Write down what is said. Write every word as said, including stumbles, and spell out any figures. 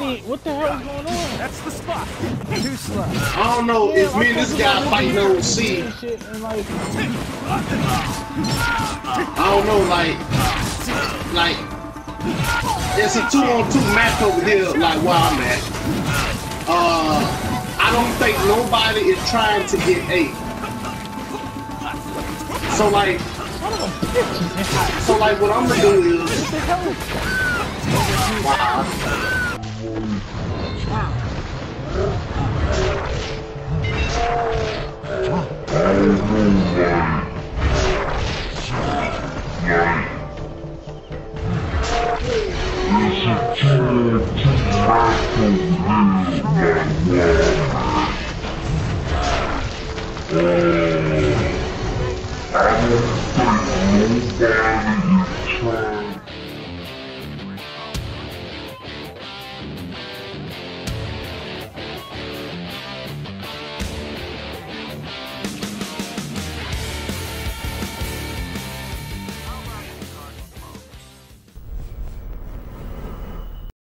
ain't. What the hell is going on? That's the spot. Two slots. I don't know if me and this guy fighting over C. I don't know, like, like, it's a two-on-two match over here, like where I'm at. Uh, I don't think nobody is trying to get A. So like, so like, what I'm gonna do is, wow. Yeah.